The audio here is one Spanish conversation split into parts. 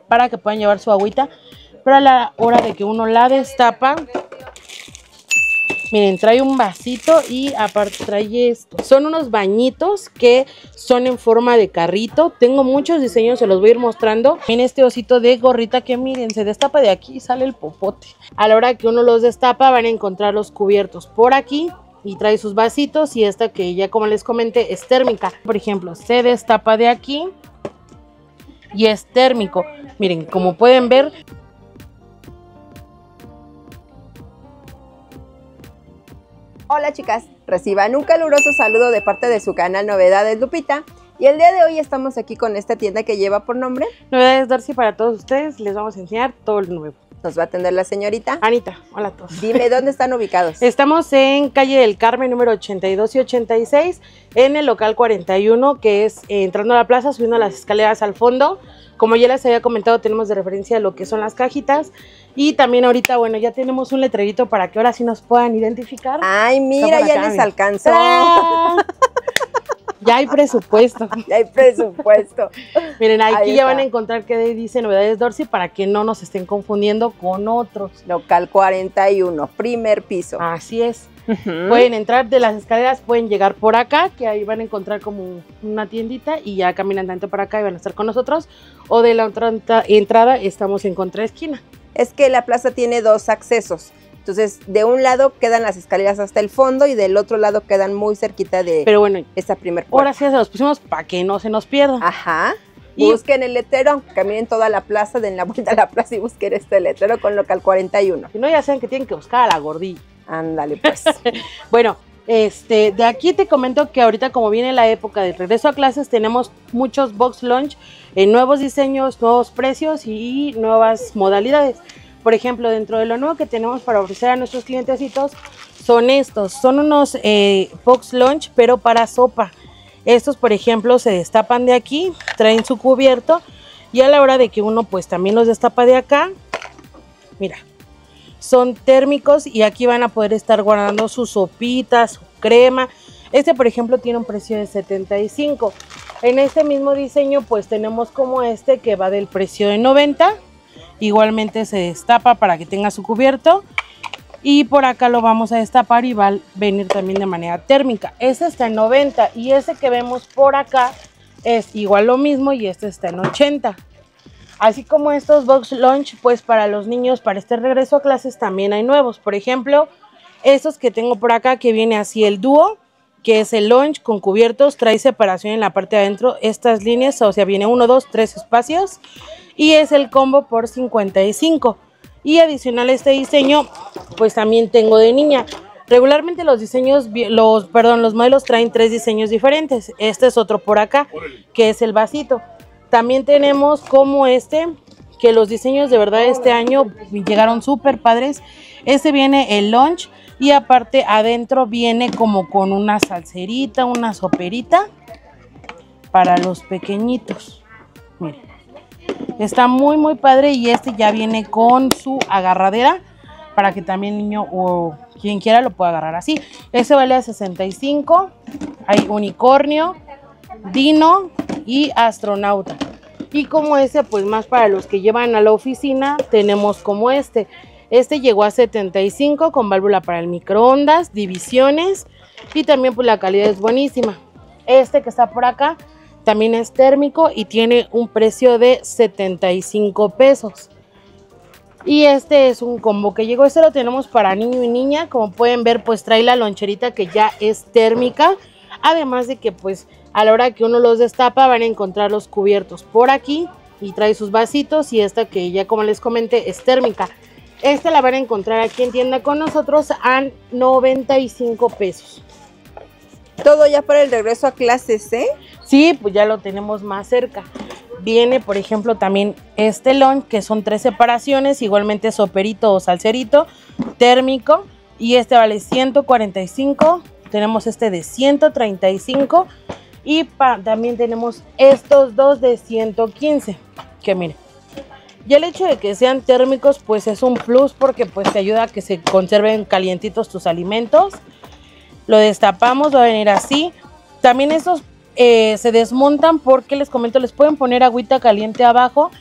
para que puedan llevar su agüita. Pero a la hora de que uno la destapa, miren, trae un vasito y aparte trae esto. Son unos bañitos que son en forma de carrito. Tengo muchos diseños, se los voy a ir mostrando. En este osito de gorrita que miren, se destapa de aquí y sale el popote. A la hora que uno los destapa van a encontrar los cubiertos por aquí. Y trae sus vasitos y esta que ya como les comenté es térmica. Por ejemplo, se destapa de aquí y es térmico. Miren, como pueden ver... Hola chicas, reciban un caluroso saludo de parte de su canal Novedades Lupita. Y el día de hoy estamos aquí con esta tienda que lleva por nombre Novedades Dorsi. Para todos ustedes les vamos a enseñar todo lo nuevo. Nos va a atender la señorita Anita, hola a todos. Dime, ¿dónde están ubicados? Estamos en calle del Carmen número 82 y 86 en el local 41, que es entrando a la plaza, subiendo las escaleras al fondo. Como ya les había comentado, tenemos de referencia lo que son las cajitas. Y también ahorita, bueno, ya tenemos un letrerito para que ahora sí nos puedan identificar. Ay, mira, ya les alcanzó. Ya hay presupuesto. Ya hay presupuesto. Miren, aquí ya van a encontrar que dice Novedades Dorsi para que no nos estén confundiendo con otros. Local 41, primer piso. Así es. Pueden entrar de las escaleras, pueden llegar por acá, que ahí van a encontrar como una tiendita y ya caminan tanto para acá y van a estar con nosotros. O de la otra entrada estamos en contraesquina. Es que la plaza tiene dos accesos. Entonces, de un lado quedan las escaleras hasta el fondo y del otro lado quedan muy cerquita de esta primer puerta. Ahora sí se los pusimos para que no se nos pierdan. Ajá. Y busquen el letrero, caminen toda la plaza, den la vuelta a la plaza y busquen este letrero con local 41. Si no, ya saben que tienen que buscar a la gordilla. Ándale, pues. Bueno, de aquí te comento que ahorita como viene la época de regreso a clases, tenemos muchos box lunch en nuevos diseños, nuevos precios y nuevas modalidades. Por ejemplo, dentro de lo nuevo que tenemos para ofrecer a nuestros clientecitos son estos. Son unos box lunch, pero para sopa. Estos, por ejemplo, se destapan de aquí, traen su cubierto y a la hora de que uno pues también los destapa de acá, mira, son térmicos y aquí van a poder estar guardando sus sopitas, su crema. Este, por ejemplo, tiene un precio de 75. En este mismo diseño pues tenemos como este que va del precio de 90. Igualmente se destapa para que tenga su cubierto. Y por acá lo vamos a destapar y va a venir también de manera térmica. Este está en 90 y ese que vemos por acá es igual lo mismo y este está en 80. Así como estos box lunch, pues para los niños, para este regreso a clases también hay nuevos. Por ejemplo, estos que tengo por acá que viene así el dúo, que es el lunch con cubiertos, trae separación en la parte de adentro. Estas líneas, o sea, viene 1, 2, 3 espacios y es el combo por 55. Y adicional a este diseño, pues también tengo de niña. Regularmente los diseños, los modelos traen 3 diseños diferentes. Este es otro por acá, que es el vasito. También tenemos como este, que los diseños de verdad este año llegaron súper padres. Este viene el lunch y aparte adentro viene como con una salserita, una soperita para los pequeñitos. Miren. Está muy muy padre y este ya viene con su agarradera para que también niño o quien quiera lo pueda agarrar así. Este vale a 65, hay unicornio, dino y astronauta. Y como este pues más para los que llevan a la oficina tenemos como este. Este llegó a 75 con válvula para el microondas, divisiones y también pues la calidad es buenísima. Este que está por acá también es térmico y tiene un precio de 75 pesos. Y este es un combo que llegó, este lo tenemos para niño y niña. Como pueden ver pues trae la loncherita que ya es térmica. Además de que pues a la hora que uno los destapa van a encontrar los cubiertos por aquí. Y trae sus vasitos y esta que ya como les comenté es térmica. Esta la van a encontrar aquí en tienda con nosotros a 95 pesos. Todo ya para el regreso a clases, ¿eh? Sí, pues ya lo tenemos más cerca. Viene, por ejemplo, también este lunch, que son 3 separaciones, igualmente soperito o salserito, térmico, y este vale 145. Tenemos este de 135 y también tenemos estos dos de 115, que miren. Y el hecho de que sean térmicos, pues es un plus porque pues te ayuda a que se conserven calientitos tus alimentos. Lo destapamos, va a venir así. También estos se desmontan porque les comento, les pueden poner agüita caliente abajo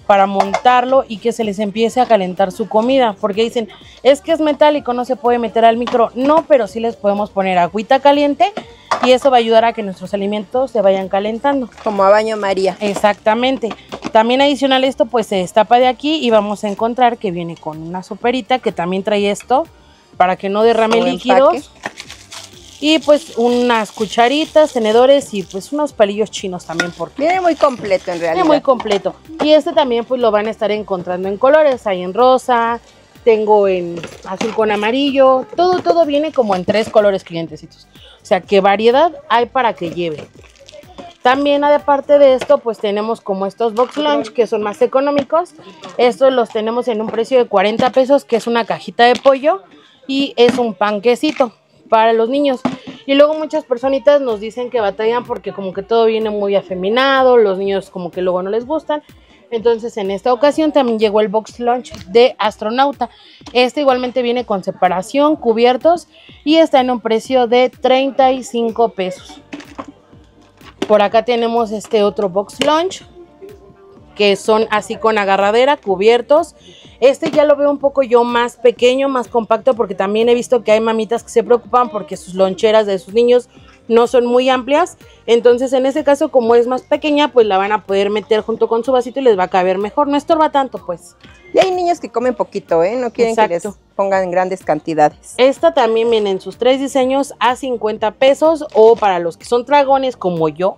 para montarlo y que se les empiece a calentar su comida, porque dicen, es que es metálico, no se puede meter al micro. No, pero sí les podemos poner agüita caliente y eso va a ayudar a que nuestros alimentos se vayan calentando. Como a baño María. Exactamente. También adicional a esto, pues se destapa de aquí y vamos a encontrar que viene con una soperita que también trae esto para que no derrame líquidos. Empaque. Y pues unas cucharitas, tenedores y pues unos palillos chinos también. Porque viene muy completo en realidad. Viene muy completo. Y este también pues lo van a estar encontrando en colores. Hay en rosa, tengo en azul con amarillo. Todo viene como en 3 colores, clientecitos. O sea, qué variedad hay para que lleve. También aparte de esto pues tenemos como estos box lunch que son más económicos. Estos los tenemos en un precio de 40 pesos, que es una cajita de pollo y es un panquecito para los niños. Y luego muchas personitas nos dicen que batallan porque como que todo viene muy afeminado, los niños como que luego no les gustan. Entonces en esta ocasión también llegó el box lunch de astronauta. Este igualmente viene con separación, cubiertos y está en un precio de 35 pesos. Por acá tenemos este otro box lunch que son así con agarradera, cubiertos. Este ya lo veo un poco yo más pequeño, más compacto, porque también he visto que hay mamitas que se preocupan porque sus loncheras de sus niños no son muy amplias. Entonces en este caso, como es más pequeña, pues la van a poder meter junto con su vasito y les va a caber mejor, no estorba tanto pues. Y hay niños que comen poquito, no quieren que les pongan grandes cantidades. Esta también viene en sus 3 diseños a 50 pesos o para los que son dragones como yo.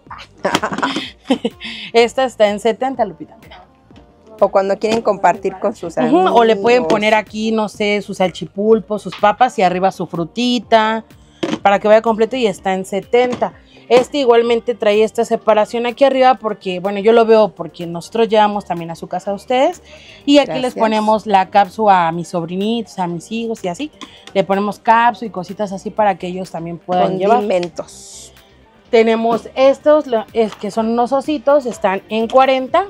Esta está en 70, Lupita, mira. O cuando quieren compartir con sus amigos. O le pueden poner aquí, no sé, sus salchipulpos, sus papas y arriba su frutita para que vaya completo y está en 70. Este igualmente trae esta separación aquí arriba porque, bueno, yo lo veo porque nosotros llevamos también a su casa a ustedes y aquí les ponemos la cápsula a mis sobrinitos, a mis hijos y así. Le ponemos cápsula y cositas así para que ellos también puedan llevar. Condimentos. Tenemos estos que son unos ositos, están en 40.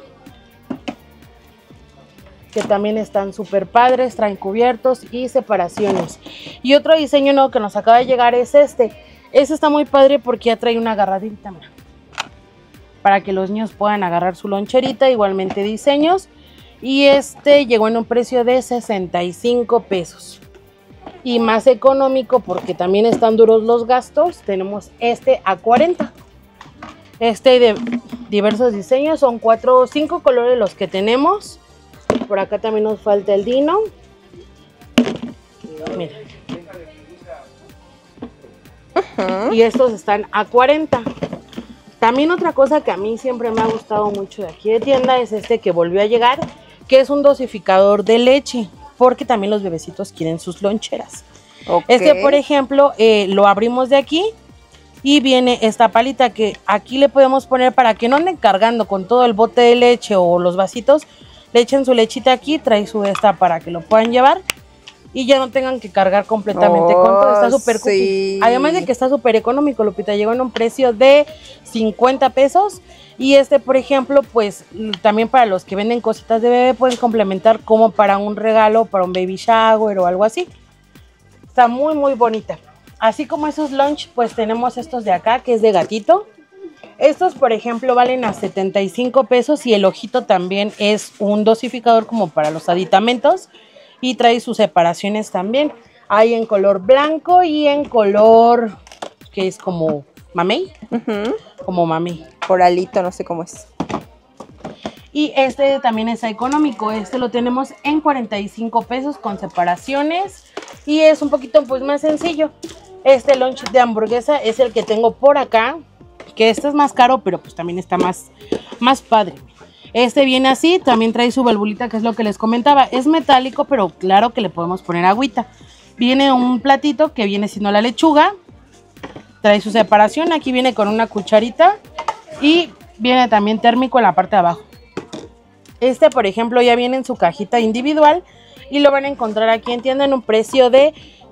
Que también están súper padres, traen cubiertos y separaciones. Y otro diseño nuevo que nos acaba de llegar es este. Este está muy padre porque ya trae una agarradita, mira, para que los niños puedan agarrar su loncherita, igualmente diseños. Y este llegó en un precio de 65 pesos. Y más económico porque también están duros los gastos, tenemos este a 40. Este de diversos diseños, son 4 o 5 colores los que tenemos. Por acá también nos falta el Dino. Mira. Y estos están a 40. También otra cosa que a mí siempre me ha gustado mucho de aquí de tienda es este que volvió a llegar, que es un dosificador de leche, porque también los bebecitos quieren sus loncheras. Okay. Este, por ejemplo, lo abrimos de aquí y viene esta palita que aquí le podemos poner para que no anden cargando con todo el bote de leche o los vasitos. Le echen su lechita aquí, trae su esta para que lo puedan llevar y ya no tengan que cargar completamente con todo. Está súper cookie. Además de que está súper económico, Lupita, llegó en un precio de 50 pesos. Y este, por ejemplo, pues también para los que venden cositas de bebé pueden complementar como para un regalo, para un baby shower o algo así. Está muy, muy bonita. Así como esos lunch, pues tenemos estos de acá, que es de gatito. Estos, por ejemplo, valen a 75 pesos y el ojito también es un dosificador como para los aditamentos y trae sus separaciones también. Hay en color blanco y en color que es como mamey, como mamey. Coralito, no sé cómo es. Y este también es económico, este lo tenemos en 45 pesos con separaciones y es un poquito pues más sencillo. Este lunch de hamburguesa es el que tengo por acá, que este es más caro, pero pues también está más padre. Este viene así, también trae su valvulita, que es lo que les comentaba. Es metálico, pero claro que le podemos poner agüita. Viene un platito que viene siendo la lechuga. Trae su separación, aquí viene con una cucharita y viene también térmico en la parte de abajo. Este, por ejemplo, ya viene en su cajita individual y lo van a encontrar aquí en tienda en un precio de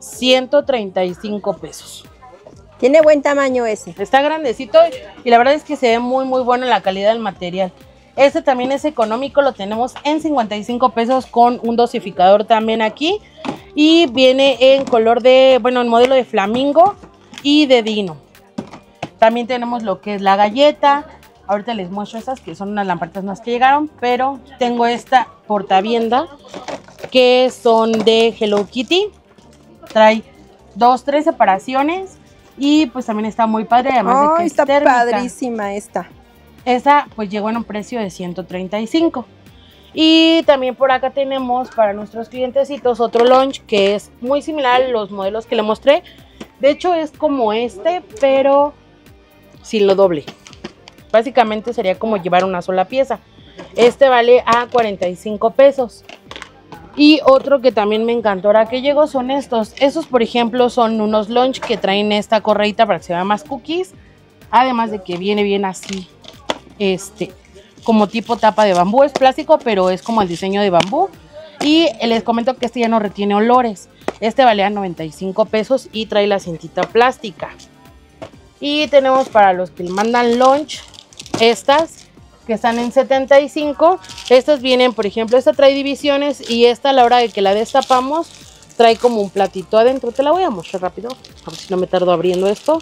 135 pesos. Tiene buen tamaño ese. Está grandecito y la verdad es que se ve muy muy bueno la calidad del material. Este también es económico, lo tenemos en 55 pesos con un dosificador también aquí. Y viene en color de, bueno, en modelo de flamingo y de dino. También tenemos lo que es la galleta. Ahorita les muestro estas, que son unas lamparitas más que llegaron, pero tengo esta portavienda, que son de Hello Kitty. Trae 3 separaciones y pues también está muy padre, además de que está es térmica. Padrísima esta. Esa pues llegó en un precio de 135. Y también por acá tenemos para nuestros clientecitos otro lunch que es muy similar a los modelos que le mostré. De hecho es como este, pero sin lo doble. Básicamente sería como llevar una sola pieza. Este vale a 45 pesos. Y otro que también me encantó ahora que llegó son estos. Esos, por ejemplo, son unos lunch que traen esta correita para que se vean más cookies. Además de que viene bien así, como tipo tapa de bambú. Es plástico, pero es como el diseño de bambú. Y les comento que este ya no retiene olores. Este vale a 95 pesos y trae la cintita plástica. Y tenemos para los que le mandan lunch, estas que están en 75. Estas vienen, por ejemplo, esta trae divisiones y esta a la hora de que la destapamos trae como un platito adentro. Te la voy a mostrar rápido, a ver si no me tardo abriendo esto.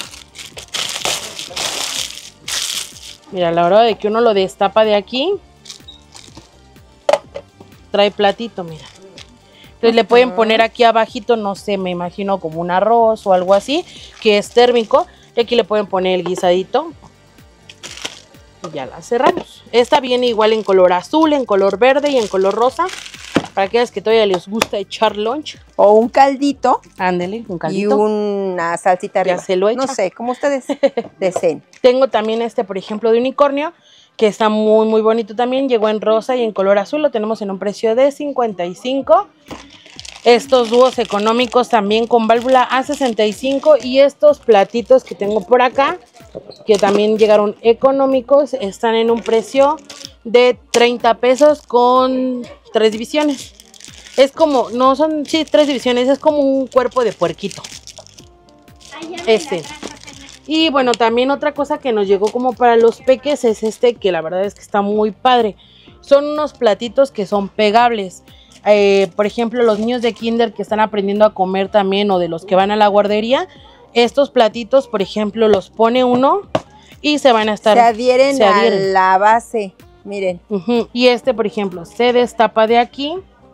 Mira, a la hora de que uno lo destapa de aquí, trae platito, mira. Entonces le pueden poner aquí abajito, no sé, me imagino como un arroz o algo así, que es térmico. Y aquí le pueden poner el guisadito. Y ya la cerramos. Esta viene igual en color azul, en color verde y en color rosa. Para aquellas que todavía les gusta echar lunch. O un caldito. Ándele, un caldito. Y una salsita arriba. Ya se lo echa. No sé, como ustedes deseen. Tengo también por ejemplo, de unicornio, que está muy, muy bonito también. Llegó en rosa y en color azul. Lo tenemos en un precio de 55. Estos dúos económicos también con válvula a 65. Y estos platitos que tengo por acá, que también llegaron económicos, están en un precio de 30 pesos con 3 divisiones. Es como, no son, sí, 3 divisiones, es como un cuerpo de puerquito. Y bueno, también otra cosa que nos llegó como para los peques es que la verdad es que está muy padre. Son unos platitos que son pegables. Por ejemplo, los niños de kinder que están aprendiendo a comer también, o de los que van a la guardería, estos platitos, por ejemplo, los pone uno y se van a estar... Se adhieren a la base, miren. Y por ejemplo, se destapa de aquí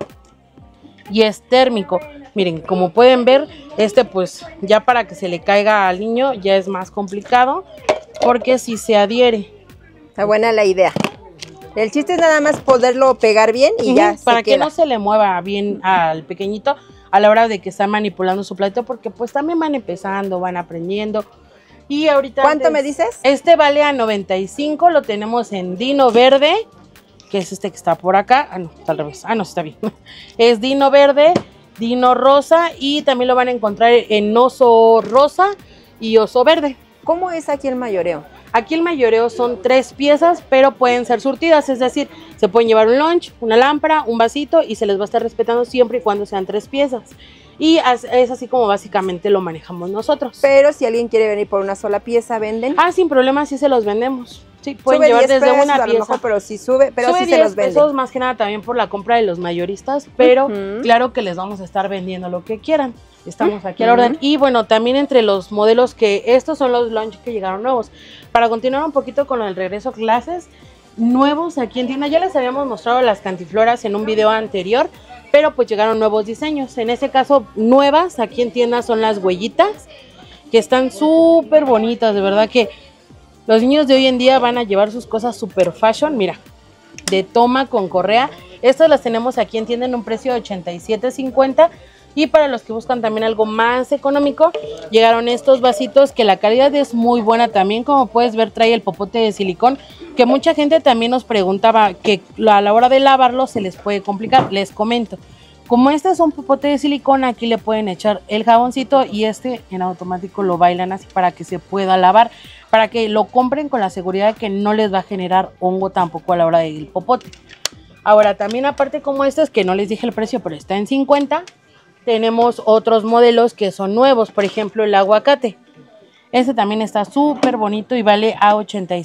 y es térmico. Miren, como pueden ver, pues ya para que se le caiga al niño ya es más complicado, porque si se adhiere. Está buena la idea. El chiste es nada más poderlo pegar bien y ya para se que queda. no se le mueva bien al pequeñito a la hora de que está manipulando su platito, porque pues también van empezando, van aprendiendo. Y ahorita... ¿Cuánto me dices? Este vale a 95, lo tenemos en Dino Verde, que es que está por acá. Ah, no, está al revés. Ah, no, está bien. Es Dino Verde, Dino Rosa, y también lo van a encontrar en Oso Rosa y Oso Verde. ¿Cómo es aquí el mayoreo? Aquí el mayoreo son 3 piezas, pero pueden ser surtidas, es decir, se pueden llevar un lunch, una lámpara, un vasito y se les va a estar respetando siempre y cuando sean 3 piezas. Y es así como básicamente lo manejamos nosotros. Pero si alguien quiere venir por una sola pieza, ¿venden? Ah, sin problema, sí se los vendemos. Sí, pueden llevar desde pesos, una a pieza. lo mejor, pero sí sube, pero sí se los venden. Pesos más que nada también por la compra de los mayoristas, pero claro que les vamos a estar vendiendo lo que quieran. Estamos aquí a la orden. Y bueno, también entre los modelos que estos son los lunch que llegaron nuevos. Para continuar un poquito con el regreso a clases, nuevos aquí en tienda. Ya les habíamos mostrado las cantifloras en un video anterior, pero pues llegaron nuevos diseños. En este caso, nuevas aquí en tienda son las huellitas, que están súper bonitas. De verdad que los niños de hoy en día van a llevar sus cosas super fashion. Mira, de toma con correa. Estas las tenemos aquí en tienda en un precio de $87.50. Y para los que buscan también algo más económico, llegaron estos vasitos que la calidad es muy buena también. Como puedes ver, trae el popote de silicón, que mucha gente también nos preguntaba que a la hora de lavarlo se les puede complicar. Les comento, como este es un popote de silicón, aquí le pueden echar el jaboncito y en automático lo bailan así para que se pueda lavar, para que lo compren con la seguridad de que no les va a generar hongo tampoco a la hora del popote. Ahora también, aparte como es que no les dije el precio, pero está en 50, tenemos otros modelos que son nuevos. Por ejemplo, el aguacate. Este también está súper bonito y vale a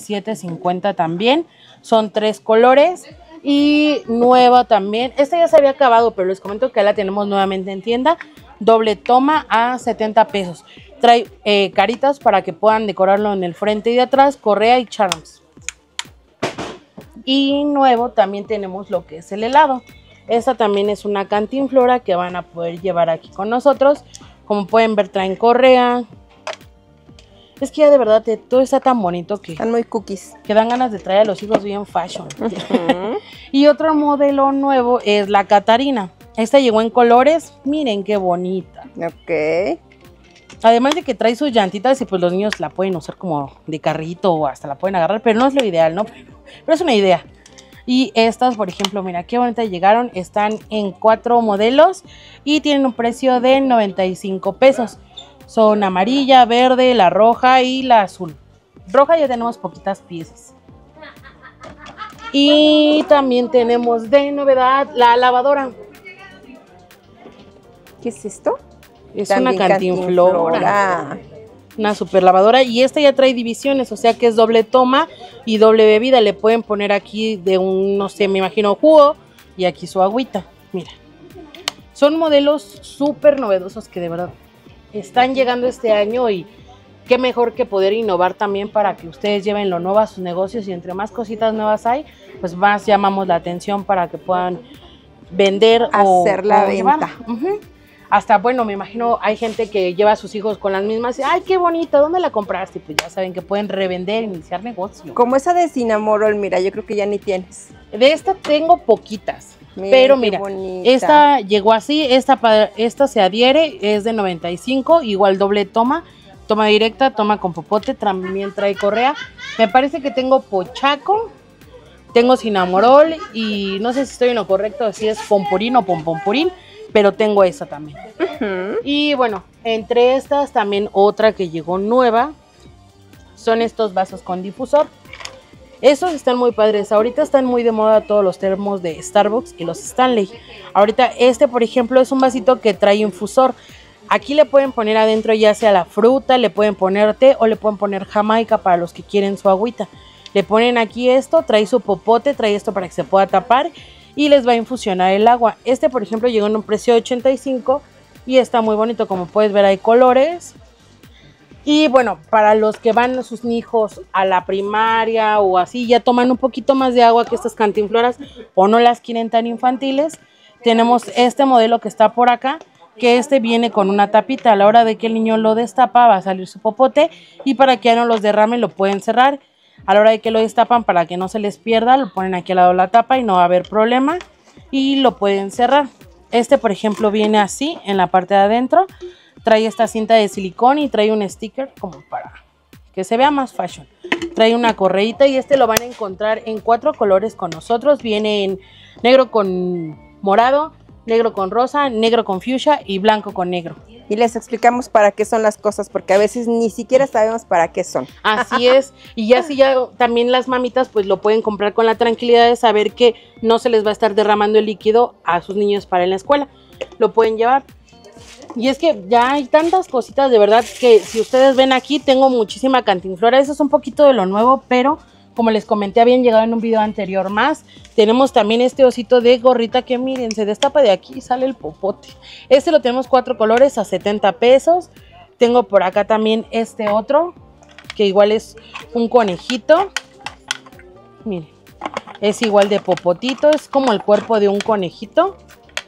$87.50 también. Son 3 colores y nueva también. Esta ya se había acabado, pero les comento que la tenemos nuevamente en tienda. Doble toma a 70 pesos. Trae caritas para que puedan decorarlo en el frente y de atrás, correa y charms. Y nuevo también tenemos lo que es el helado. Esta también es una cantinflora que van a poder llevar aquí con nosotros. Como pueden ver, traen correa. Es que ya de verdad todo está tan bonito que... Están muy cookies. Que dan ganas de traer a los hijos bien fashion. Y otro modelo nuevo es la Catarina. Esta llegó en colores. Miren qué bonita. Ok. Además de que trae sus llantitas y pues los niños la pueden usar como de carrito o hasta la pueden agarrar. Pero no es lo ideal, ¿no? Pero es una idea. Y estas, por ejemplo, mira qué bonitas llegaron. Están en 4 modelos y tienen un precio de 95 pesos. Son amarilla, verde, la roja y la azul. Roja ya tenemos poquitas piezas. Y también tenemos de novedad la lavadora. ¿Qué es esto? Es También una cantinflora. Una super lavadora. Y esta ya trae divisiones, o sea que es doble toma y doble bebida. Le pueden poner aquí de un, no sé, me imagino jugo y aquí su agüita. Mira. Son modelos súper novedosos que de verdad están llegando este año y qué mejor que poder innovar también para que ustedes lleven lo nuevo a sus negocios y entre más cositas nuevas hay, pues más llamamos la atención para que puedan vender hacer la venta. Hasta, bueno, me imagino hay gente que lleva a sus hijos con las mismas y, ay, qué bonita, ¿dónde la compraste? Pues ya saben que pueden revender, iniciar negocio. Como esa de Cinnamoroll, mira, yo creo que ya ni tienes. De esta tengo poquitas. Miren, pero mira, bonita. Esta llegó así, esta se adhiere, es de 95, igual doble toma directa, toma con popote, también trae correa. Me parece que tengo pochaco, tengo Cinnamoroll y no sé si estoy en lo correcto, si es pomporín o pompomporín, pero tengo esa también. Y bueno, entre estas también otra que llegó nueva, son estos vasos con difusor. Estos están muy padres, ahorita están muy de moda todos los termos de Starbucks y los Stanley. Ahorita este, por ejemplo, es un vasito que trae infusor. Aquí le pueden poner adentro ya sea la fruta, le pueden poner té o le pueden poner jamaica para los que quieren su agüita. Le ponen aquí esto, trae su popote, trae esto para que se pueda tapar y les va a infusionar el agua. Este, por ejemplo, llegó en un precio de 85 y está muy bonito, como puedes ver hay colores. Y bueno, para los que van a sus hijos a la primaria o así, ya toman un poquito más de agua que estas cantinfloras o no las quieren tan infantiles, tenemos este modelo que está por acá, que este viene con una tapita. A la hora de que el niño lo destapa va a salir su popote y para que ya no los derrame lo pueden cerrar. A la hora de que lo destapan, para que no se les pierda, lo ponen aquí al lado de la tapa y no va a haber problema y lo pueden cerrar. Este, por ejemplo, viene así en la parte de adentro. Trae esta cinta de silicón y trae un sticker como para que se vea más fashion. Trae una correíta y este lo van a encontrar en 4 colores con nosotros. Viene en negro con morado, negro con rosa, negro con fuchsia y blanco con negro. Y les explicamos para qué son las cosas, porque a veces ni siquiera sabemos para qué son. Así es, y ya también las mamitas pues lo pueden comprar con la tranquilidad de saber que no se les va a estar derramando el líquido a sus niños para en la escuela. Lo pueden llevar. Y es que ya hay tantas cositas, de verdad, que si ustedes ven aquí, tengo muchísima cantinflora. Eso es un poquito de lo nuevo, pero como les comenté, habían llegado en un video anterior más. Tenemos también este osito de gorrita que miren, se destapa de aquí y sale el popote. Este lo tenemos 4 colores a 70 pesos. Tengo por acá también este otro, que igual es un conejito. Miren, es igual de popotito, es como el cuerpo de un conejito.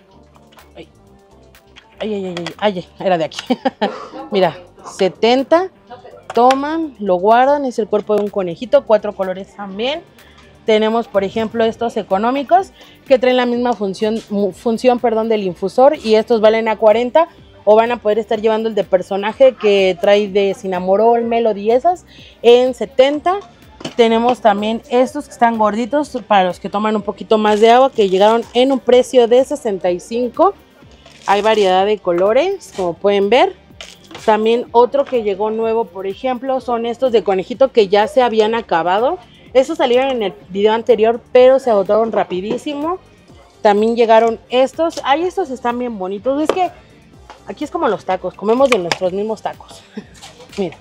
Ay, era de aquí. Mira, 70, toman, lo guardan, es el cuerpo de un conejito, 4 colores también. Tenemos, por ejemplo, estos económicos que traen la misma función del infusor y estos valen a 40 o van a poder estar llevando el de personaje que trae de Cinnamoroll, Melody, esas en 70. Tenemos también estos que están gorditos para los que toman un poquito más de agua, que llegaron en un precio de 65. Hay variedad de colores, como pueden ver. También otro que llegó nuevo, por ejemplo, son estos de conejito que ya se habían acabado. Estos salieron en el video anterior, pero se agotaron rapidísimo. También llegaron estos. Ay, estos están bien bonitos. Es que aquí es como los tacos, comemos de nuestros mismos tacos. Mira.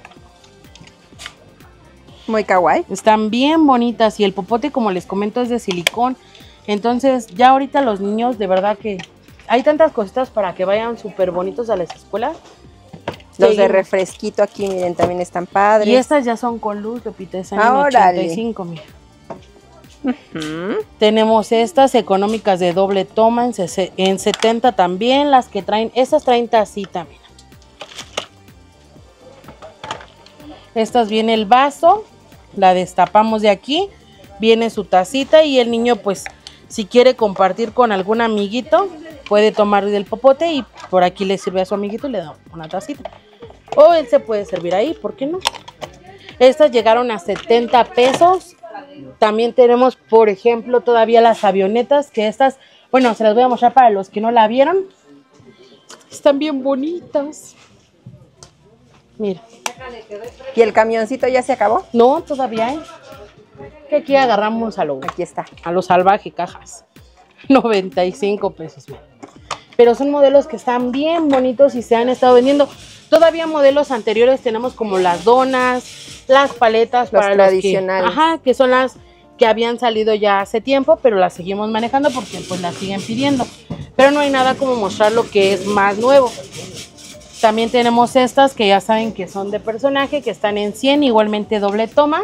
Muy kawaii. Están bien bonitas y el popote, como les comento, es de silicón. Entonces, ya ahorita los niños, de verdad que hay tantas cositas para que vayan súper bonitos a las escuelas. Los de refresquito aquí, miren, también están padres. Y estas ya son con luz, repito, están en 85, mira. Tenemos estas económicas de doble toma en 70 también, las que traen, estas traen tacita, mira. Estas viene el vaso, la destapamos de aquí, viene su tacita y el niño pues si quiere compartir con algún amiguito, puede tomar del popote y por aquí le sirve a su amiguito y le da una tacita. O él se puede servir ahí, ¿por qué no? Estas llegaron a 70 pesos. También tenemos, por ejemplo, todavía las avionetas, que estas, bueno, se las voy a mostrar para los que no la vieron. Están bien bonitas. Mira. ¿Y el camioncito ya se acabó? No, todavía hay. Que aquí agarramos Aquí está. A lo salvaje, cajas. 95 pesos. Pero son modelos que están bien bonitos y se han estado vendiendo. Todavía modelos anteriores tenemos como las donas, las paletas Los para tradicionales. los que, ajá, que son las que habían salido ya hace tiempo, pero las seguimos manejando porque pues las siguen pidiendo. Pero no hay nada como mostrar lo que es más nuevo. También tenemos estas que ya saben que son de personaje, que están en 100, igualmente doble toma.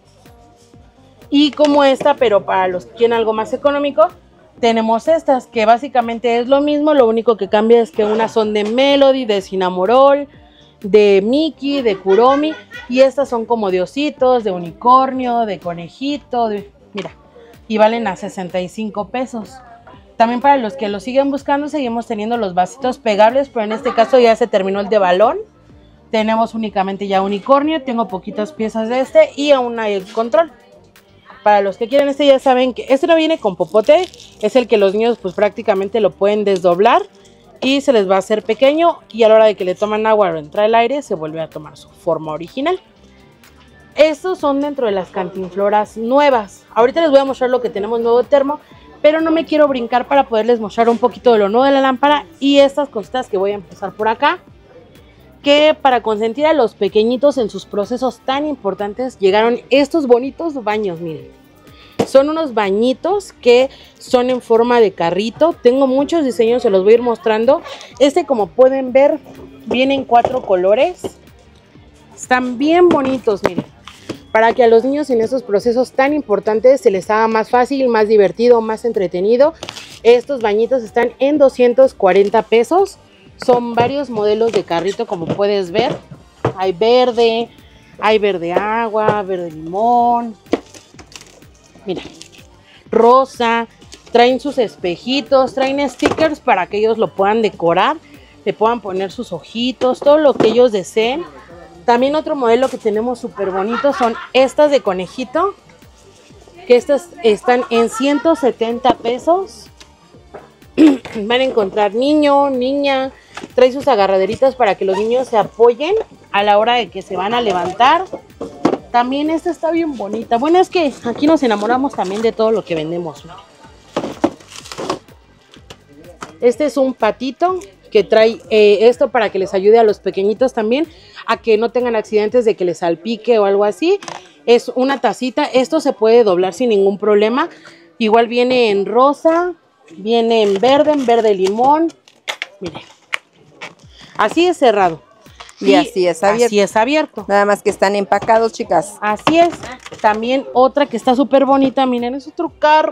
Y como esta, pero para los que quieren algo más económico, tenemos estas, que básicamente es lo mismo, lo único que cambia es que unas son de Melody, de Cinnamoroll, de Mickey, de Kuromi, y estas son como de ositos, de unicornio, de conejito, mira, y valen a 65 pesos. También para los que lo siguen buscando, seguimos teniendo los vasitos pegables, pero en este caso ya se terminó el de balón. Tenemos únicamente ya unicornio, tengo poquitas piezas de este y aún hay el control. Para los que quieren este ya saben que este no viene con popote, es el que los niños pues prácticamente lo pueden desdoblar y se les va a hacer pequeño y a la hora de que le toman agua o entra el aire se vuelve a tomar su forma original. Estos son dentro de las cantinfloras nuevas. Ahorita les voy a mostrar lo que tenemos nuevo de termo, pero no me quiero brincar para poderles mostrar un poquito de lo nuevo de la lámpara y estas cositas que voy a empezar por acá, que para consentir a los pequeñitos en sus procesos tan importantes llegaron estos bonitos baños, miren. Son unos bañitos que son en forma de carrito. Tengo muchos diseños, se los voy a ir mostrando. Este, como pueden ver, viene en 4 colores. Están bien bonitos, miren. Para que a los niños en estos procesos tan importantes se les haga más fácil, más divertido, más entretenido. Estos bañitos están en 240 pesos. Son varios modelos de carrito, como puedes ver. Hay verde agua, verde limón. Mira, rosa. Traen sus espejitos, traen stickers para que ellos lo puedan decorar. Le puedan poner sus ojitos, todo lo que ellos deseen. También otro modelo que tenemos súper bonito son estas de conejito. Que estas están en 170 pesos. Van a encontrar niño, niña. Trae sus agarraderitas para que los niños se apoyen a la hora de que se van a levantar. También esta está bien bonita. Bueno, es que aquí nos enamoramos también de todo lo que vendemos. Este es un patito que trae esto para que les ayude a los pequeñitos también a que no tengan accidentes de que les salpique o algo así. Es una tacita. Esto se puede doblar sin ningún problema. Igual viene en rosa, viene en verde limón. Miren. Así es cerrado. Y así es abierto. Así es abierto. Nada más que están empacados, chicas. Así es. También otra que está súper bonita. Miren, es otro carro.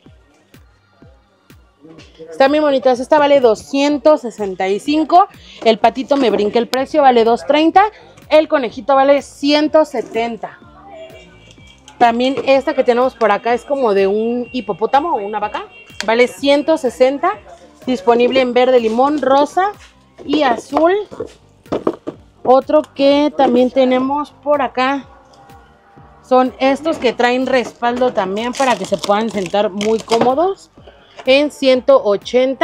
Están bien bonitas. Esta vale 265. El patito me brinqué el precio. Vale 230. El conejito vale 170. También esta que tenemos por acá es como de un hipopótamo o una vaca. Vale 160. Disponible en verde limón, rosa y azul. Otro que también tenemos por acá son estos que traen respaldo también para que se puedan sentar muy cómodos. En 180.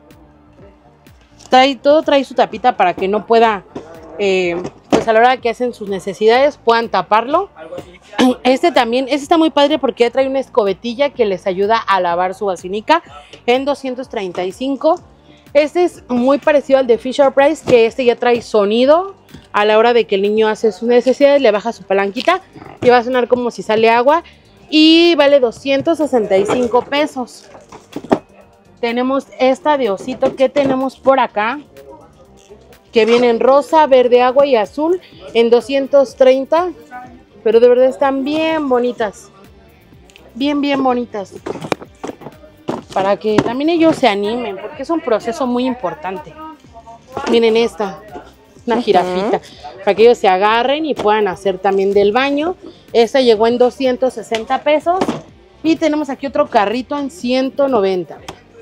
Trae su tapita para que no pueda, pues a la hora que hacen sus necesidades puedan taparlo. Este también, este está muy padre porque trae una escobetilla que les ayuda a lavar su basinica en 235. Este es muy parecido al de Fisher Price, que este ya trae sonido. A la hora de que el niño hace sus necesidades, le baja su palanquita y va a sonar como si sale agua. Y vale 265 pesos. Tenemos esta de osito que tenemos por acá, que viene en rosa, verde agua y azul en 230. Pero de verdad están bien bonitas. bien, bien bonitas. Para que también ellos se animen, porque es un proceso muy importante. Miren esta, una jirafita, para que ellos se agarren y puedan hacer también del baño. Esta llegó en 260 pesos. Y tenemos aquí otro carrito en 190.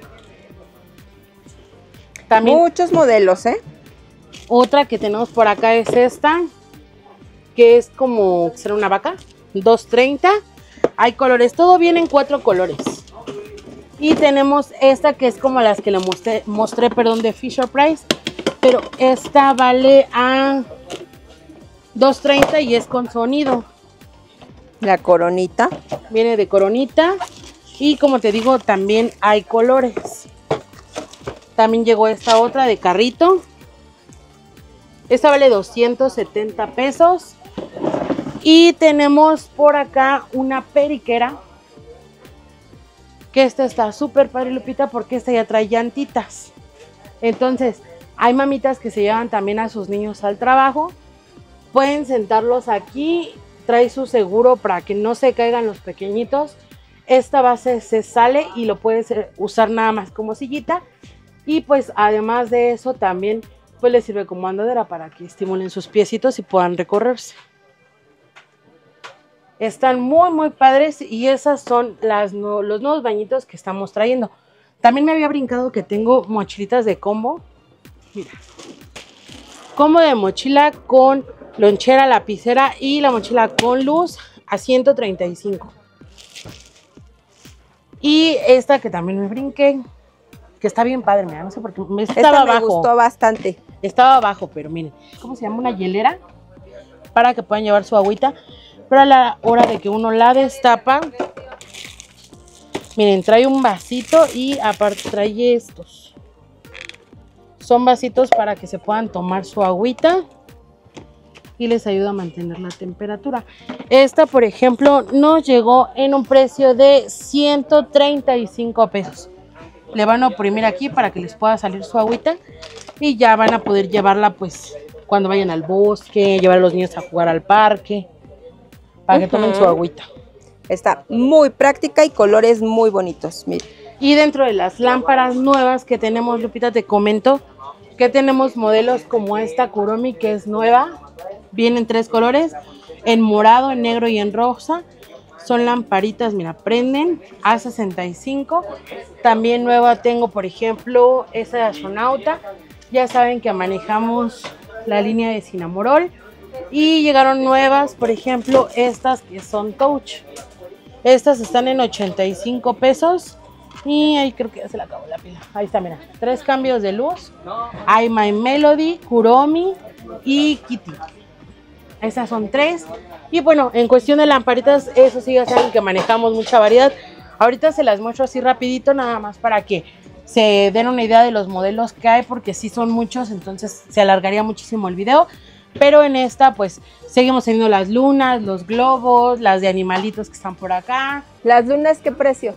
También muchos modelos, ¿eh? Otra que tenemos por acá es esta, que es como, ¿será una vaca? 230. Hay colores, todo viene en 4 colores. Y tenemos esta que es como las que le mostré, de Fisher Price. Pero esta vale a 230 y es con sonido. La coronita. Viene de coronita. Y como te digo, también hay colores. También llegó esta otra de carrito. Esta vale 270 pesos. Y tenemos por acá una periquera. Que esta está súper padre, Lupita, porque esta ya trae llantitas. Entonces, hay mamitas que se llevan también a sus niños al trabajo. Pueden sentarlos aquí. Trae su seguro para que no se caigan los pequeñitos. Esta base se sale y lo puedes usar nada más como sillita. Y pues además de eso también pues les sirve como andadera para que estimulen sus piecitos y puedan recorrerse. Están muy muy padres y esas son los nuevos bañitos que estamos trayendo. También me había brincado que tengo mochilitas de combo. Mira. Combo de mochila con lonchera, lapicera y la mochila con luz a 135. Y esta que también me brinqué, que está bien padre, mira, no sé por qué. Estaba me gustó bastante. Estaba abajo, pero miren, ¿cómo se llama? Una hielera para que puedan llevar su agüita. Pero a la hora de que uno la destapa, miren, trae un vasito y aparte trae estos. Son vasitos para que se puedan tomar su agüita y les ayuda a mantener la temperatura. Esta, por ejemplo, nos llegó en un precio de 135 pesos. Le van a oprimir aquí para que les pueda salir su agüita y ya van a poder llevarla pues cuando vayan al bosque, llevar a los niños a jugar al parque, para que tomen su agüita. Está muy práctica y colores muy bonitos. Mira. Y dentro de las lámparas nuevas que tenemos, Lupita, te comento que tenemos modelos como esta Kuromi, que es nueva. Vienen 3 colores, en morado, en negro y en rosa. Son lamparitas, mira, prenden a 65. También nueva tengo, por ejemplo, esta de astronauta. Ya saben que manejamos la línea de Cinnamoroll. Y llegaron nuevas, por ejemplo, estas que son touch. Estas están en 85 pesos. Y ahí creo que ya se le acabó la pila. Ahí está, mira, 3 cambios de luz. Hay My Melody, Kuromi y Kitty. Estas son 3. Y bueno, en cuestión de lamparitas, eso sí, ya saben que manejamos mucha variedad. Ahorita se las muestro así rapidito, nada más para que se den una idea de los modelos que hay, porque sí son muchos, entonces se alargaría muchísimo el video. Pero en esta pues seguimos teniendo las lunas, los globos, las de animalitos que están por acá. ¿Las lunas qué precio?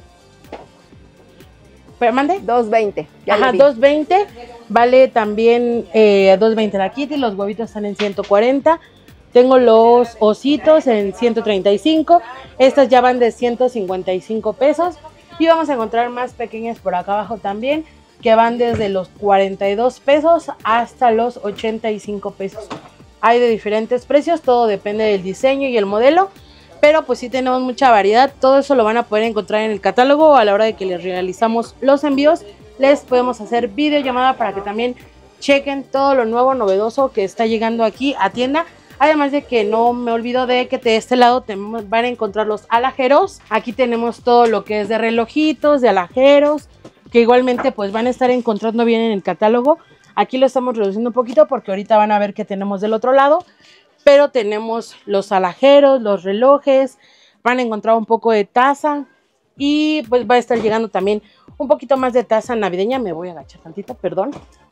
¿Pero mande? 220. Ajá, 220. Vale también 220 la Kitty, los huevitos están en 140. Tengo los ositos en 135. Estas ya van de 155 pesos. Y vamos a encontrar más pequeñas por acá abajo también, que van desde los 42 pesos hasta los 85 pesos. Hay de diferentes precios, todo depende del diseño y el modelo, pero pues sí tenemos mucha variedad. Todo eso lo van a poder encontrar en el catálogo. A la hora de que les realizamos los envíos, les podemos hacer videollamada para que también chequen todo lo nuevo, novedoso que está llegando aquí a tienda. Además de que no me olvido de que de este lado van a encontrar los alajeros. Aquí tenemos todo lo que es de relojitos, de alajeros, que igualmente pues van a estar encontrando bien en el catálogo. Aquí lo estamos reduciendo un poquito porque ahorita van a ver que tenemos del otro lado. Pero tenemos los alajeros, los relojes, van a encontrar un poco de taza. Y pues va a estar llegando también un poquito más de taza navideña. Me voy a agachar tantito, perdón.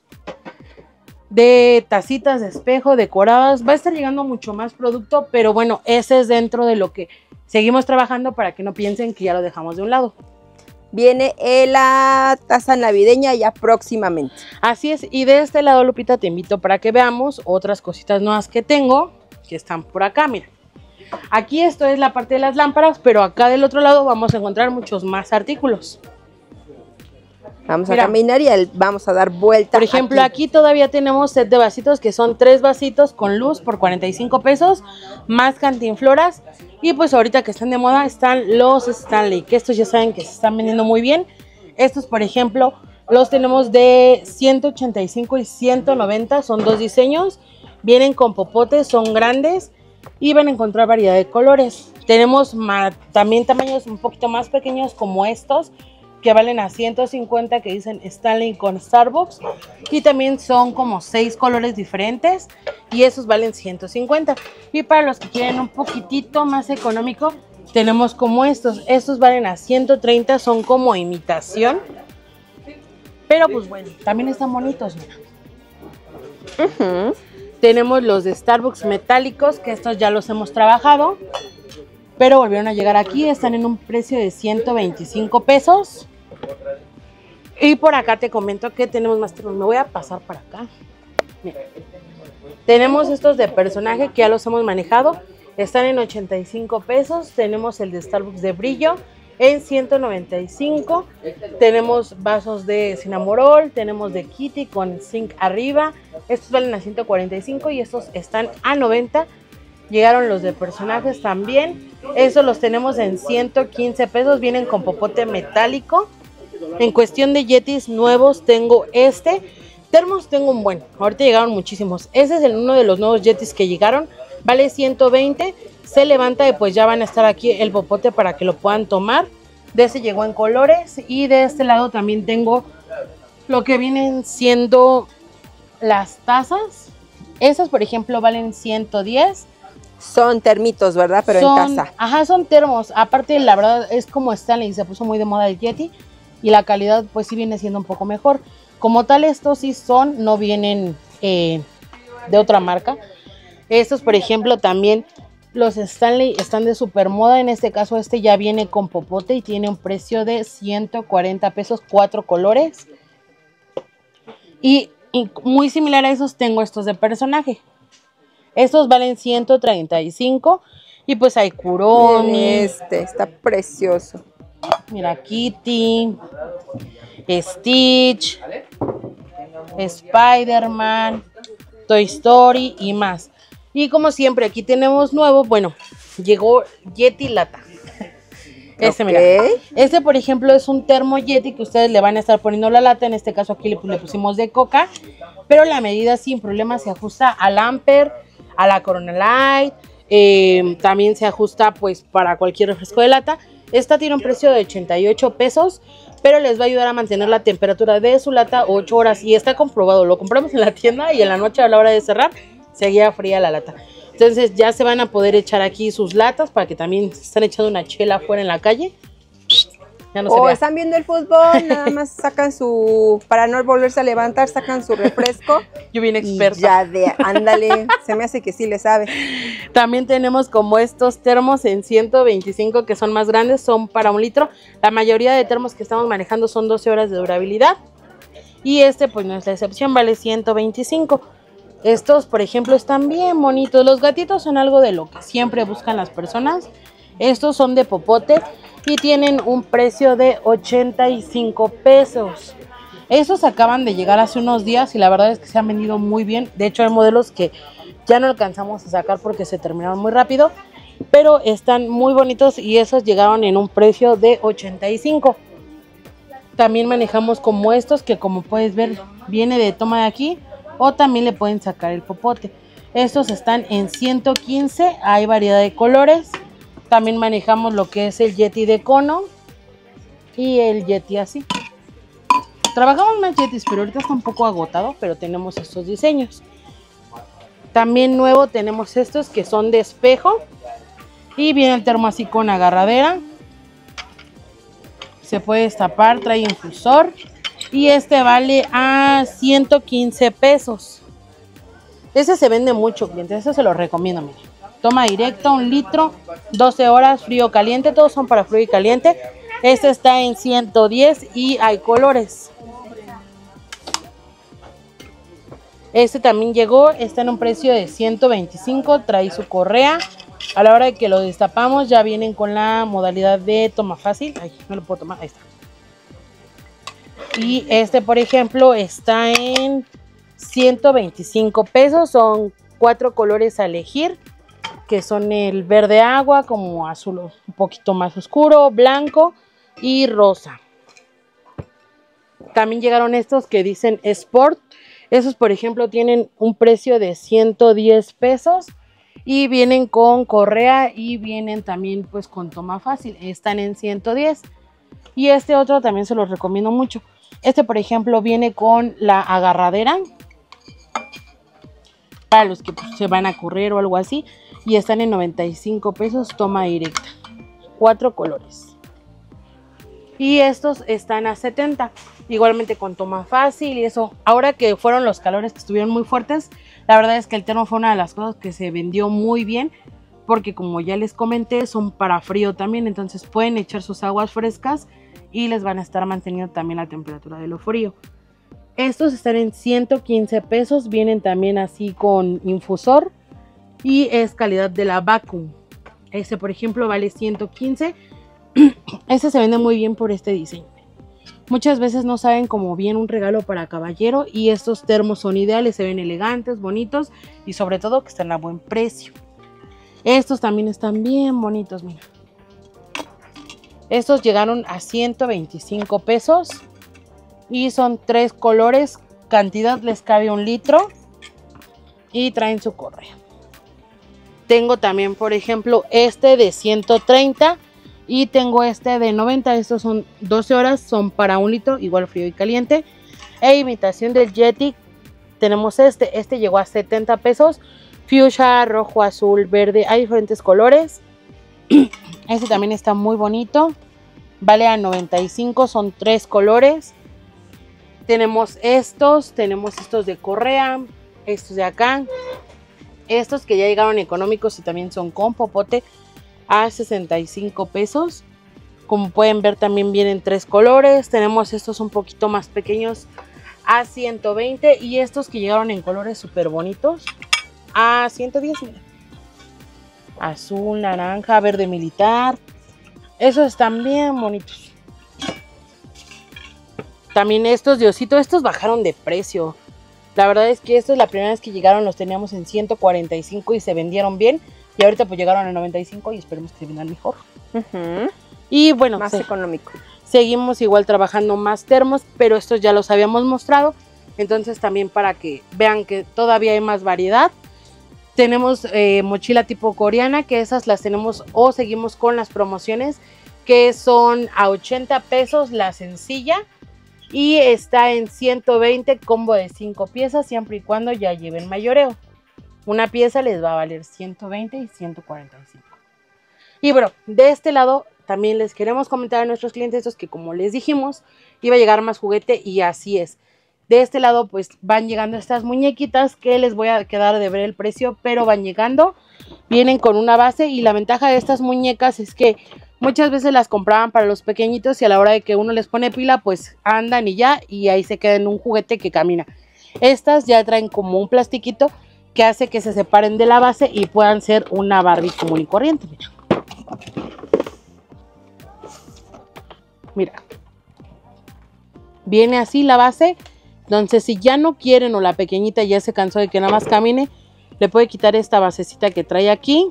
De tacitas de espejo decoradas, va a estar llegando mucho más producto, pero bueno, ese es dentro de lo que seguimos trabajando para que no piensen que ya lo dejamos de un lado. Viene la taza navideña ya próximamente. Así es, y de este lado, Lupita, te invito para que veamos otras cositas nuevas que tengo, que están por acá, mira. Aquí esto es la parte de las lámparas, pero acá del otro lado vamos a encontrar muchos más artículos. Vamos Mira, a caminar y vamos a dar vuelta. Por ejemplo, aquí todavía tenemos set de vasitos que son 3 vasitos con luz por 45 pesos, más cantinfloras. Y pues ahorita que están de moda están los Stanley, que estos ya saben que se están vendiendo muy bien. Estos, por ejemplo, los tenemos de 185 y 190, son 2 diseños. Vienen con popotes, son grandes y van a encontrar variedad de colores. Tenemos también tamaños un poquito más pequeños como estos, que valen a 150, que dicen Stanley con Starbucks. Y también son como 6 colores diferentes y esos valen 150. Y para los que quieren un poquitito más económico, tenemos como estos. Estos valen a 130, son como imitación. Pero pues bueno, también están bonitos, mira. Tenemos los de Starbucks metálicos, que estos ya los hemos trabajado, pero volvieron a llegar aquí. Están en un precio de 125 pesos. Y por acá te comento que tenemos más termos. Me voy a pasar para acá. Mira. Tenemos estos de personaje que ya los hemos manejado. Están en 85 pesos. Tenemos el de Starbucks de brillo en 195. Tenemos vasos de Cinnamoroll. Tenemos de Kitty con zinc arriba. Estos valen a 145 y estos están a 90. Llegaron los de personajes también. Estos los tenemos en 115 pesos. Vienen con popote metálico. En cuestión de yetis nuevos tengo este. Termos tengo un buen. Ahorita llegaron muchísimos. Ese es uno de los nuevos yetis que llegaron. Vale 120. Se levanta y pues ya van a estar aquí el popote para que lo puedan tomar. De ese llegó en colores. Y de este lado también tengo lo que vienen siendo las tazas. Esas por ejemplo valen 110. Son termitos, ¿verdad? Pero en taza. Ajá, son termos. Aparte, la verdad, es como Stanley. Se puso muy de moda el Yeti. Y la calidad, pues sí viene siendo un poco mejor. Como tal, estos sí son, no vienen de otra marca. Estos, por ejemplo, también los Stanley están de super moda. En este caso, este ya viene con popote y tiene un precio de 140 pesos, 4 colores. Y muy similar a esos, tengo estos de personaje. Estos valen 135 y pues hay Kuromi. Este está precioso. Mira, Kitty, Stitch, Spider-Man, Toy Story y más. Y como siempre aquí tenemos nuevo, bueno, llegó Yeti Lata. Este, mira, este por ejemplo es un termo Yeti que ustedes le van a estar poniendo la lata. En este caso aquí le pusimos de coca, pero la medida sin problema se ajusta al Amper, a la Corona Light, también se ajusta pues para cualquier refresco de lata. Esta tiene un precio de 88 pesos, pero les va a ayudar a mantener la temperatura de su lata 8 horas y está comprobado. Lo compramos en la tienda y en la noche a la hora de cerrar seguía fría la lata. Entonces ya se van a poder echar aquí sus latas para que también se están echando una chela afuera en la calle. Ya no se vea. Están viendo el fútbol, nada más sacan para no volverse a levantar, sacan su refresco. Yo bien experta. Ándale, se me hace que sí le sabe. También tenemos como estos termos en 125 que son más grandes, son para 1 litro. La mayoría de termos que estamos manejando son 12 horas de durabilidad. Y este pues no es la excepción, vale 125. Estos por ejemplo están bien bonitos. Los gatitos son algo de lo que siempre buscan las personas. Estos son de popote y tienen un precio de 85 pesos. Esos acaban de llegar hace unos días y la verdad es que se han vendido muy bien. De hecho hay modelos que ya no alcanzamos a sacar porque se terminaron muy rápido, pero están muy bonitos y esos llegaron en un precio de 85. También manejamos como estos que como puedes ver viene de toma de aquí o también le pueden sacar el popote. Estos están en 115, hay variedad de colores. También manejamos lo que es el Yeti de cono y el Yeti así. Trabajamos más Yetis, pero ahorita está un poco agotado, pero tenemos estos diseños. También nuevo tenemos estos que son de espejo y viene el termo así con agarradera. Se puede destapar, trae infusor y este vale a 115 pesos. Ese se vende mucho, clientes, ese se lo recomiendo, miren. Toma directa, 1 litro, 12 horas, frío caliente, todos son para frío y caliente. Este está en 110 y hay colores. Este también llegó, está en un precio de 125, trae su correa A la hora de que lo destapamos ya vienen con la modalidad de toma fácil. Ay, no lo puedo tomar, ahí está. Y este, por ejemplo, está en 125 pesos. Son 4 colores a elegir, que son el verde agua, como azul un poquito más oscuro, blanco y rosa. También llegaron estos que dicen Sport. Esos, por ejemplo, tienen un precio de 110 pesos. Y vienen con correa y vienen también pues con toma fácil. Están en 110. Y este otro también se los recomiendo mucho. Este, por ejemplo, viene con la agarradera. Para los que pues, se van a correr o algo así. Y están en 95 pesos, toma directa. 4 colores. Y estos están a 70. Igualmente con toma fácil y eso. Ahora que fueron los calores que estuvieron muy fuertes, la verdad es que el termo fue una de las cosas que se vendió muy bien, porque como ya les comenté, son para frío también, entonces pueden echar sus aguas frescas y les van a estar manteniendo también la temperatura de lo frío. Estos están en 115 pesos, vienen también así con infusor y es calidad de la Vacuum. Este, por ejemplo, vale 115. Este se vende muy bien por este diseño. Muchas veces no saben cómo bien un regalo para caballero y estos termos son ideales, se ven elegantes, bonitos y sobre todo que están a buen precio. Estos también están bien bonitos, mira. Estos llegaron a 125 pesos y son 3 colores, cantidad les cabe 1 litro y traen su correa. Tengo también, por ejemplo, este de 130 y tengo este de 90. Estos son 12 horas, son para 1 litro, igual frío y caliente. E imitación del Yeti, tenemos este llegó a 70 pesos. Fuchsia, rojo, azul, verde, hay diferentes colores. Este también está muy bonito, vale a 95, son 3 colores. Tenemos estos de correa, estos de acá. Estos que ya llegaron económicos y también son con popote a 65 pesos. Como pueden ver también vienen 3 colores. Tenemos estos un poquito más pequeños a 120 y estos que llegaron en colores súper bonitos a 110. Mira. Azul, naranja, verde militar. Esos están bien bonitos. También estos de osito, estos bajaron de precio. La verdad es que estos la primera vez que llegaron los teníamos en 145 y se vendieron bien. Y ahorita pues llegaron a 95 y esperemos que se vendan mejor. Y bueno, más económico. Seguimos igual trabajando más termos, pero estos ya los habíamos mostrado. Entonces también para que vean que todavía hay más variedad. Tenemos mochila tipo coreana, que esas las tenemos o seguimos con las promociones, que son a 80 pesos la sencilla. Y está en 120 combo de 5 piezas, siempre y cuando ya lleven mayoreo. Una pieza les va a valer 120 y 145. Y bueno, de este lado también les queremos comentar a nuestros clientes estos que como les dijimos, iba a llegar más juguete y así es. De este lado pues van llegando estas muñequitas que les voy a quedar de ver el precio, pero van llegando. Vienen con una base y la ventaja de estas muñecas es que muchas veces las compraban para los pequeñitos y a la hora de que uno les pone pila, pues andan y ya, y ahí se queda en un juguete que camina. Estas ya traen como un plastiquito que hace que se separen de la base y puedan ser una Barbie común y corriente. Mira. Viene así la base. Entonces, si ya no quieren o la pequeñita ya se cansó de que nada más camine, le puede quitar esta basecita que trae aquí.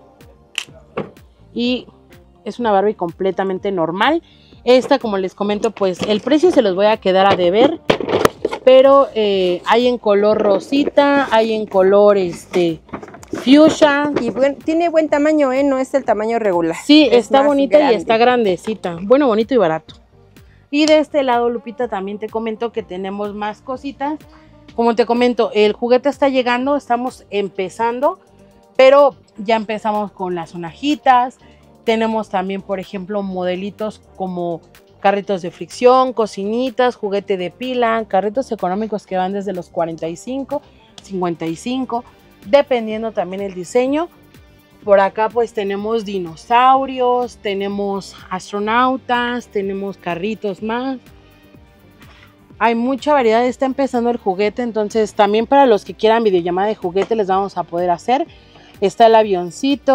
Y es una Barbie completamente normal. Esta, como les comento, pues el precio se los voy a quedar a deber. Pero hay en color rosita, hay en color fuchsia. Y tiene buen tamaño, no es el tamaño regular. Sí, está bonita grande. Y está grandecita. Bueno, bonito y barato. Y de este lado, Lupita, también te comento que tenemos más cositas. Como te comento, el juguete está llegando, estamos empezando, pero ya empezamos con las sonajitas. Tenemos también, por ejemplo, modelitos como carritos de fricción, cocinitas, juguete de pila, carritos económicos que van desde los 45, 55, dependiendo también el diseño. Por acá pues tenemos dinosaurios, tenemos astronautas, tenemos carritos más. Hay mucha variedad, está empezando el juguete, entonces también para los que quieran videollamada de juguete les vamos a poder hacer. Está el avioncito,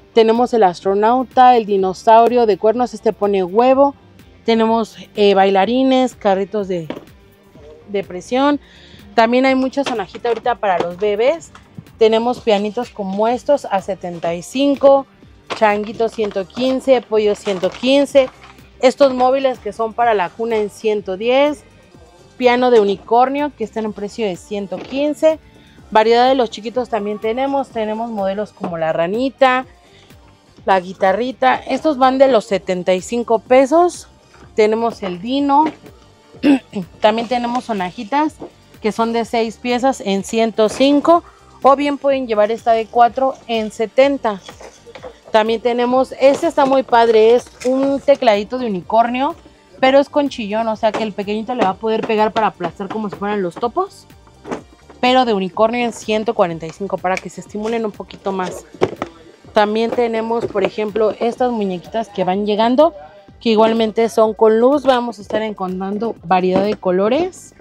Tenemos el astronauta, el dinosaurio de cuernos, este pone huevo. Tenemos bailarines, carritos de presión. También hay mucha sonajita ahorita para los bebés. Tenemos pianitos como estos a 75, changuitos 115, pollo 115. Estos móviles que son para la cuna en 110. Piano de unicornio que están en precio de 115. Variedad de los chiquitos también tenemos modelos como la ranita, la guitarrita. Estos van de los 75 pesos. Tenemos el dino. También tenemos sonajitas que son de 6 piezas en 105. O bien pueden llevar esta de 4 en 70. También tenemos, este está muy padre, es un tecladito de unicornio, pero es con chillón, o sea que el pequeñito le va a poder pegar para aplastar como si fueran los topos. Pero de unicornio en 145 para que se estimulen un poquito más. También tenemos, por ejemplo, estas muñequitas que van llegando, que igualmente son con luz. Vamos a estar encontrando variedad de colores.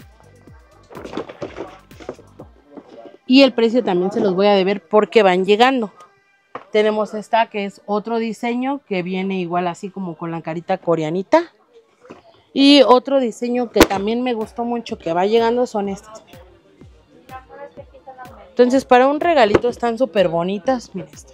Y el precio también se los voy a deber porque van llegando. Tenemos esta que es otro diseño que viene igual así como con la carita coreanita. Y otro diseño que también me gustó mucho que va llegando son estas. Entonces para un regalito están súper bonitas. Mira esto.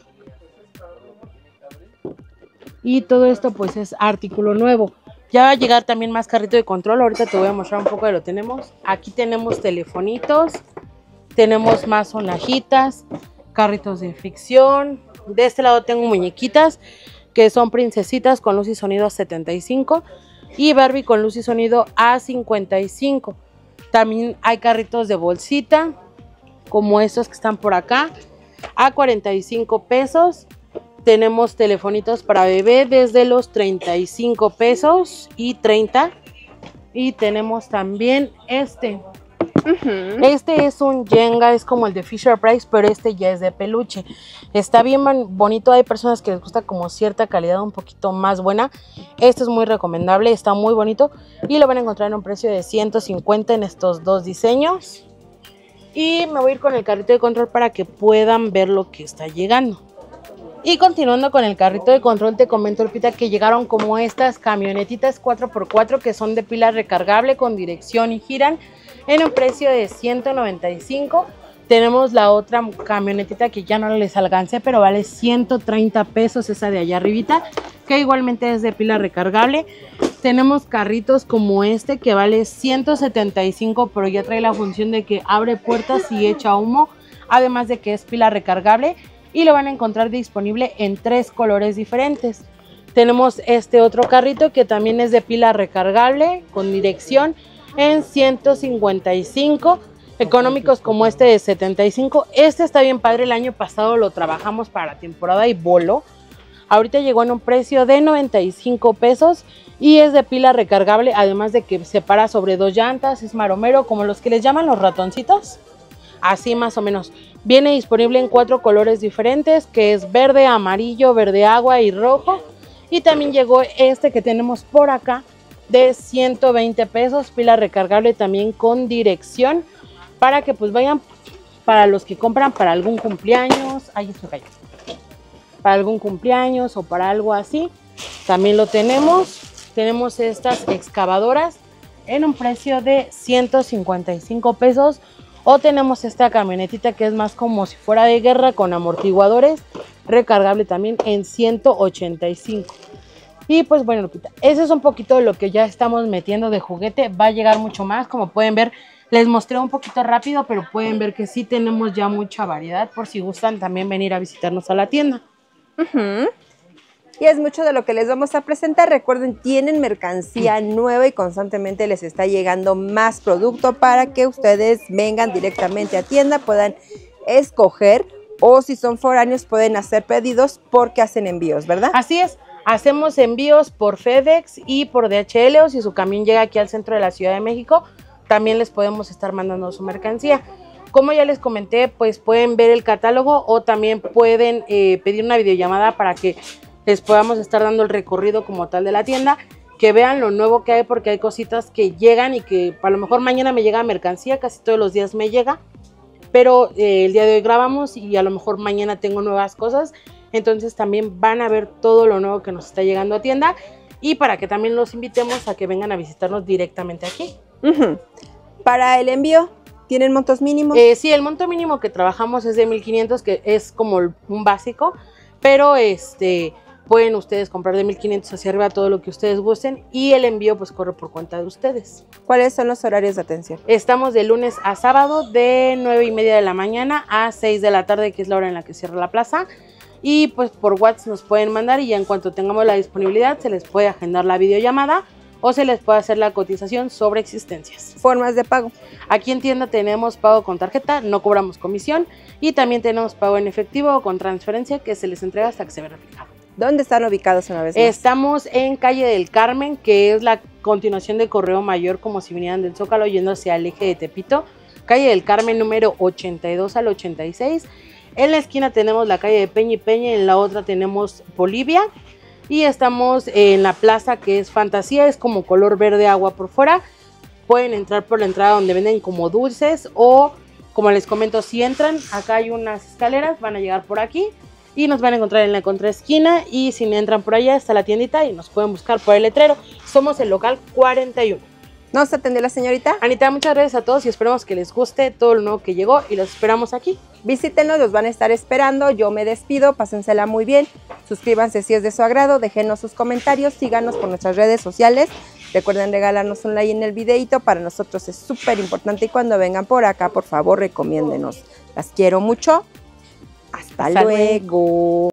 Y todo esto pues es artículo nuevo. Ya va a llegar también más carrito de control. Ahorita te voy a mostrar un poco de lo que tenemos. Aquí tenemos telefonitos. Tenemos más sonajitas, carritos de fricción. De este lado tengo muñequitas que son princesitas con luz y sonido a 75 y Barbie con luz y sonido a 55. También hay carritos de bolsita como estos que están por acá a 45 pesos. Tenemos telefonitos para bebé desde los 35 pesos y 30. Y tenemos también este. Este es un Jenga, es como el de Fisher Price, pero este ya es de peluche. Está bien bonito, hay personas que les gusta como cierta calidad un poquito más buena. Este es muy recomendable, está muy bonito y lo van a encontrar en un precio de 150 en estos dos diseños. Y me voy a ir con el carrito de control para que puedan ver lo que está llegando. Y continuando con el carrito de control, te comento, Lupita, que llegaron como estas camionetitas 4x4 que son de pila recargable con dirección y giran en un precio de 195. Tenemos la otra camionetita que ya no les alcancé, pero vale 130 pesos, esa de allá arribita, que igualmente es de pila recargable. Tenemos carritos como este que vale 175, pero ya trae la función de que abre puertas y echa humo, además de que es pila recargable. Y lo van a encontrar disponible en 3 colores diferentes. Tenemos este otro carrito que también es de pila recargable con dirección en 155. Económicos como este de 75. Este está bien padre, el año pasado lo trabajamos para la temporada y voló. Ahorita llegó en un precio de 95 pesos y es de pila recargable, además de que se para sobre 2 llantas, es maromero, como los que les llaman los ratoncitos. Así más o menos. Viene disponible en 4 colores diferentes, que es verde, amarillo, verde agua y rojo. Y también llegó este que tenemos por acá de 120 pesos, pila recargable también con dirección, para que pues vayan, para los que compran para algún cumpleaños, ahí se cayó, para algún cumpleaños o para algo así, también lo tenemos. Tenemos estas excavadoras en un precio de 155 pesos. O tenemos esta camionetita que es más como si fuera de guerra con amortiguadores, recargable también en 185. Y pues bueno, Lupita, ese es un poquito de lo que ya estamos metiendo de juguete. Va a llegar mucho más, como pueden ver, les mostré un poquito rápido, pero pueden ver que sí tenemos ya mucha variedad, por si gustan también venir a visitarnos a la tienda. Y es mucho de lo que les vamos a presentar. Recuerden, tienen mercancía nueva y constantemente les está llegando más producto para que ustedes vengan directamente a tienda, puedan escoger, o si son foráneos pueden hacer pedidos porque hacen envíos, ¿verdad? Así es, hacemos envíos por FedEx y por DHL, o si su camión llega aquí al centro de la Ciudad de México, también les podemos estar mandando su mercancía. Como ya les comenté, pues pueden ver el catálogo o también pueden pedir una videollamada para que les podamos estar dando el recorrido como tal de la tienda, que vean lo nuevo que hay, porque hay cositas que llegan y que a lo mejor mañana me llega mercancía, casi todos los días me llega, pero el día de hoy grabamos y a lo mejor mañana tengo nuevas cosas, entonces también van a ver todo lo nuevo que nos está llegando a tienda y para que también los invitemos a que vengan a visitarnos directamente aquí. Para el envío, ¿tienen montos mínimos? Sí, el monto mínimo que trabajamos es de 1,500, que es como un básico, pero pueden ustedes comprar de 1,500 hacia arriba todo lo que ustedes gusten y el envío pues corre por cuenta de ustedes. ¿Cuáles son los horarios de atención? Estamos de lunes a sábado de 9:30 de la mañana a 6 de la tarde, que es la hora en la que cierra la plaza. Y pues por WhatsApp nos pueden mandar y ya en cuanto tengamos la disponibilidad se les puede agendar la videollamada o se les puede hacer la cotización sobre existencias. Formas de pago. Aquí en tienda tenemos pago con tarjeta, no cobramos comisión y también tenemos pago en efectivo o con transferencia que se les entrega hasta que se ve reflejado. ¿Dónde están ubicados una vez más? Estamos en Calle del Carmen, que es la continuación de Correo Mayor, como si vinieran del Zócalo yendo hacia el eje de Tepito. Calle del Carmen número 82 al 86. En la esquina tenemos la calle de Peña y Peña, en la otra tenemos Bolivia. Y estamos en la plaza que es Fantasía, es como color verde agua por fuera. Pueden entrar por la entrada donde venden como dulces o, como les comento, si entran, acá hay unas escaleras, van a llegar por aquí. Y nos van a encontrar en la contraesquina y si entran por allá está la tiendita y nos pueden buscar por el letrero. Somos el local 41. ¿Nos atendió la señorita? Anita, muchas gracias a todos y esperemos que les guste todo lo nuevo que llegó y los esperamos aquí. Visítenos, los van a estar esperando. Yo me despido, pásensela muy bien. Suscríbanse si es de su agrado, déjenos sus comentarios, síganos por nuestras redes sociales. Recuerden regalarnos un like en el videito, para nosotros es súper importante y cuando vengan por acá, por favor, recomiéndenos. Las quiero mucho. Hasta luego.